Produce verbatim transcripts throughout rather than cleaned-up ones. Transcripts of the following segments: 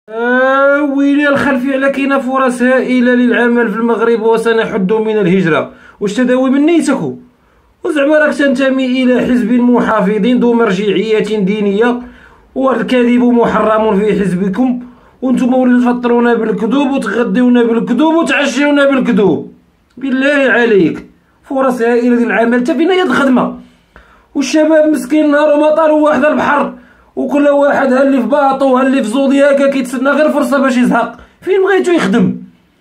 آه ويلي الخلفي على كاينه فرص هائله للعمل في المغرب وسنحد من الهجره. واش تداوي من نيتك؟ وزعما راك تنتمي الى حزب محافظ ذو مرجعيه دينيه والكذب محرم في حزبكم، وانتم وليتو تفطرونا بالكذوب وتغديونا بالكذوب وتعشيونا بالكذوب. بالله عليك فرص هائله للعمل، تا فين هي الخدمه؟ والشباب مسكين نهار ومطار واحد البحر، وكل واحد هاللي في باطو هاللي في زودياكا كيتسنى غير فرصه باش يزهق. فين بغيتو يخدم؟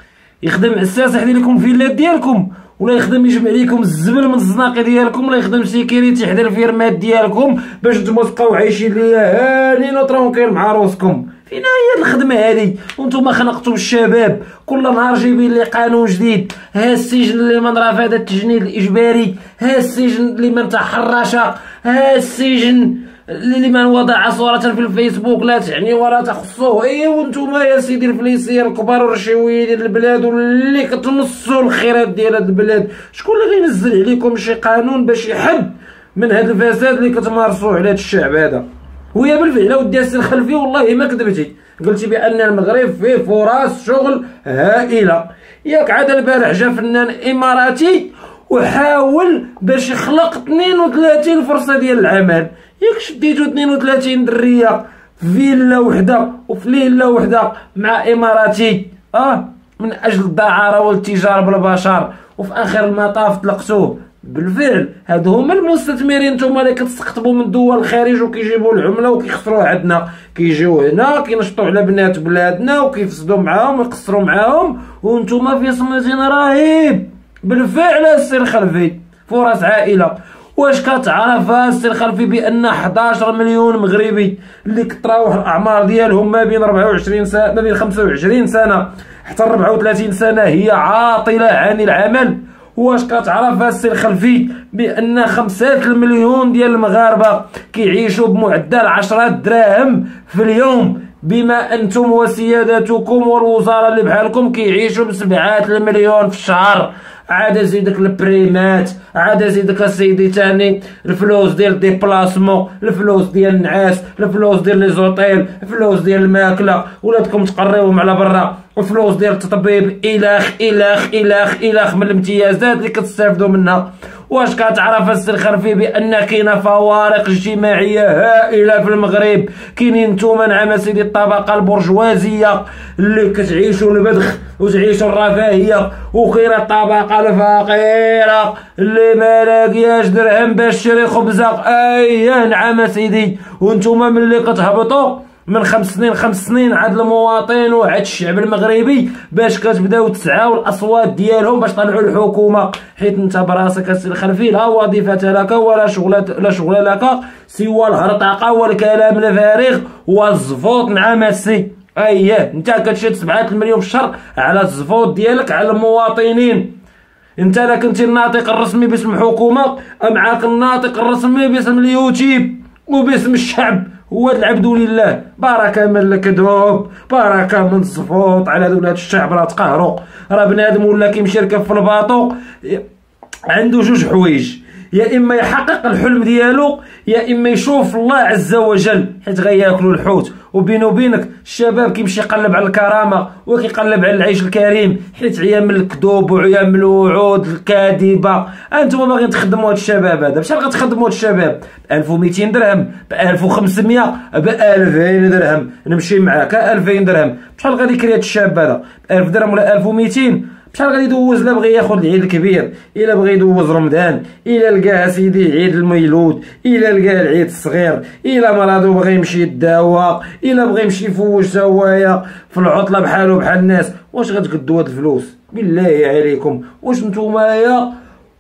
يخدم عساس يحيد لكم فيلات ديالكم، ولا يخدم يجمع لكم الزبل من الزناقي ديالكم، ولا يخدم سيكيريتي حدا الفيرمات ديالكم باش نتوما تبقاو عايشين ليا هانين وترونكيل مع روسكم. فين هي الخدمه هذه؟ وانتم خنقتوا الشباب، كل نهار جايبين لي قانون جديد، ها السجن اللي من رفض التجنيد الاجباري، ها السجن اللي من تحرش، ها السجن اللي من وضع صورة في الفيسبوك لا تعني ولا تخصوه. اي وانتوما يا سيدي الفليسيه الكبار والرشاويه ديال البلاد واللي كتمصوا الخيرات ديال هاد البلاد، شكون اللي غينزل عليكم شي قانون باش يحد من هاد الفساد اللي كتمارسوه على هاد الشعب هذا؟ ويا بالفعل اودي السي الخلفي والله ما كذبتي، قلتي بان المغرب فيه فرص شغل هائله. ياك عاد البارح جا فنان اماراتي وحاول باش يخلق اثنين وثلاثين فرصه ديال العمل. ياك شديتو اثنين وثلاثين دريه في فيلا وحده وفي ليله وحده مع اماراتي اه من اجل الدعاره والتجاره بالبشر، وفي اخر المطاف طلقتوه. بالفعل هادو هما المستثمرين نتوما اللي كتستقطبوا من دول الخارج وكيجيبوا العمله وكيخسروا عندنا، كيجيو هنا كينشطوا على بنات بلادنا وكيفسدوا معاهم ويقصروا معاهم، وانتوما في صمتين رهيب. بالفعل السي الخلفي فرص عائله. واش كتعرف السي الخلفي بان حداش مليون مغربي اللي كتراوح الاعمار ديالهم ما بين أربعة وعشرين سنه ما بين خمسة وعشرين سنه حتى أربعة وثلاثين سنه هي عاطله عن العمل؟ واش كتعرف السي الخلفي بان خمسة المليون ديال المغاربه كيعيشوا بمعدل عشرة دراهم في اليوم، بما انتم وسيادتكم والوزاره اللي بحالكم كيعيشوا بسبعة المليون في الشهر؟ عاد زيدك البريمات، عاد زيدك السيدي تاني الفلوس ديال الديبلاسمون، الفلوس ديال النعاس، الفلوس ديال لي زوطيل، الفلوس ديال الماكله، ولادكم تقريوهم على برا، الفلوس ديال التطبيب، الخ الخ الخ الخ من الامتيازات اللي كتستافدوا منها. واش كتعرف السي الخلفي بان كاينه فوارق اجتماعيه هائله في المغرب؟ كاينين نتوما نعم سيدي الطبقه البرجوازيه اللي كتعيشوا البذخ وتعيشوا الرفاهيه، وكاينه الطبقه الفقيره اللي ما لاقياش درهم باش تشري خبزه. اييه نعم سيدي، وانتوما ملي كتهبطوا من خمس سنين خمس سنين عاد المواطن وعاد الشعب المغربي باش كتبداو تسعاو الاصوات ديالهم باش طلعوا الحكومه، حيت انت براسك السي الخلفي لا وظيفه لك ولا شغل لا شغل لك سوى الهرطقه والكلام الفارغ والزفوط. نعم السي اييه انت كتشد سبعة المليون في الشهر على الزفوط ديالك على المواطنين. انت لا كنتي الناطق الرسمي باسم الحكومه، معاك الناطق الرسمي باسم اليوتيوب وباسم الشعب هو العبد لله. بركه من الكذوب، بركه من الزفوط على ولاد الشعب. راه تقهروا، راه بنادم ولا كيمشي يركب في الباطو عنده جوج حوايج، يا اما يحقق الحلم ديالو يا اما يشوف الله عز وجل، حيت غياكلوا الحوت. وبينه وبينك الشباب كيمشي يقلب على الكرامه وكيقلب على العيش الكريم، حيت عيا من الكذوب وعيا من الوعود الكاذبه. انتم باغيين تخدموا هاد الشباب هذا، بشحال غتخدموا هاد الشباب؟ ب ألف ومئتين درهم، ب ألف وخمسمية، ب ألفين درهم؟ نمشي معاك ألفين درهم. بشحال غادي يكري هاد الشاب هذا؟ ب ألف درهم ولا ألف ومئتين؟ بشحال غادي يدوز؟ لا بغى ياخذ العيد الكبير، الا بغى يدوز رمضان، الا لقاها سيدي عيد الميلود، الا لقاه العيد الصغير، الا مرضو بغى يمشي يداوى، الا بغى يمشي يفوج سوايا في العطله بحالو بحال الناس. واش غتقدوا هاد الفلوس؟ بالله عليكم واش نتوما يا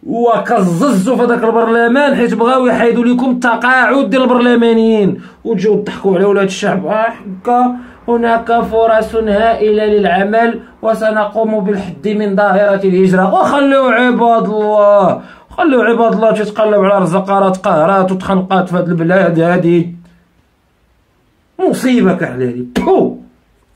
وكززوا في هذاك البرلمان حيت بغاو يحيدوا لكم التقاعد ديال البرلمانيين وتجيو تضحكوا على ولاد الشعب؟ هكا هناك فرص هائله للعمل وسنقوم بالحد من ظاهره الهجره. وخلوا عباد الله، خلوا عباد الله تتقلب على رزقارات قهرات وتخنقات في هذه البلاد هذه. مصيبه كحلالي.